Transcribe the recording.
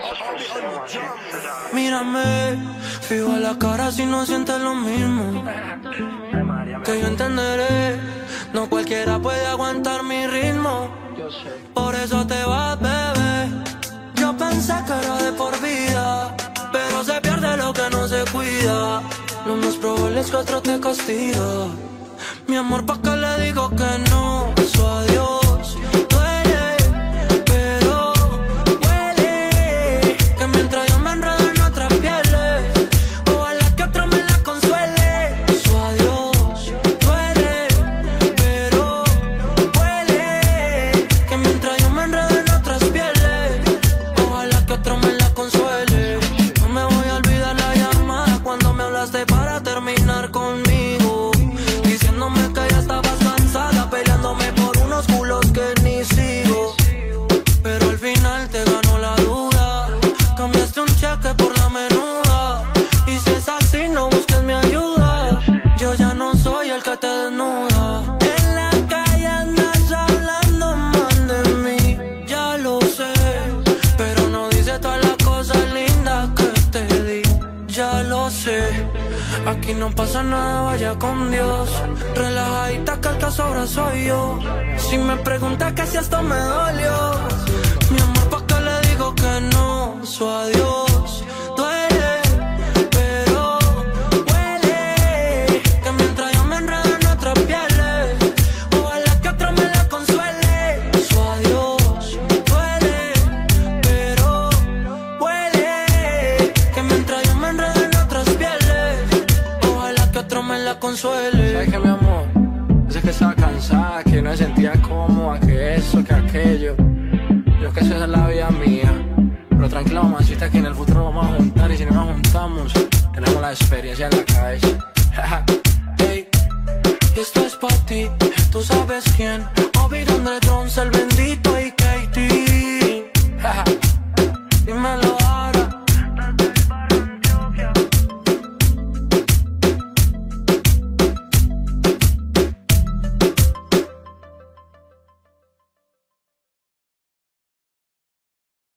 Mírame, fijo a la cara si no sientes lo mismo. Que yo entenderé, no cualquiera puede aguantar mi ritmo. Por eso te vas, bebé. Yo pensé que era de por vida, pero se pierde lo que no se cuida. Lo más probable es que otro te castiga. Mi amor, ¿pa' qué le digo que no? Eso a Dios duele, pero huele. Que mientras yo me enredo en otras pieles, ojalá que otro me la consuele. Eso a Dios duele, pero huele. Que mientras yo me enredo en otras pieles, ojalá que otro me la consuele. No me voy a olvidar la llamada cuando me hablaste para terminar conmigo, diciéndome que ya estabas cansada, peleándome por unos culos que ni sigo. Pero al final te ganó la duda, cambiaste un cheque por la menuda. Y si es así, no busques mi ayuda, yo ya no soy el que te desnuda. En la calle andas hablando mal de mí, ya lo sé, pero no dices todas las cosas lindas que te di. Ya lo sé, aquí no pasa nada, vaya con Dios. Relajadita que el que sobra soy yo. Si me preguntas que si esto me dolió, mi amor, ¿pa' qué le digo que no? Su adiós duele, pero huele. Que mientras yo me enredo en otras pieles, ojalá que otro me la consuele. Su adiós duele, pero huele. Que mientras yo me enredo en otras pieles, ojalá que otro me la consuele. ¿Sabes qué, mi amor? Yo sé que estaba cansada, que no me sentía cómoda, que eso, que aquello. Yo que sé, esa es la vida mía. Pero tranquila, mamacita, que en el futuro vamos a juntar. Y si no nos juntamos, tenemos la experiencia en la cabeza. Hey, esto es pa' ti, tú sabes quién. Obi Donde Jones, el bendito y Katie. Dímelo ahora.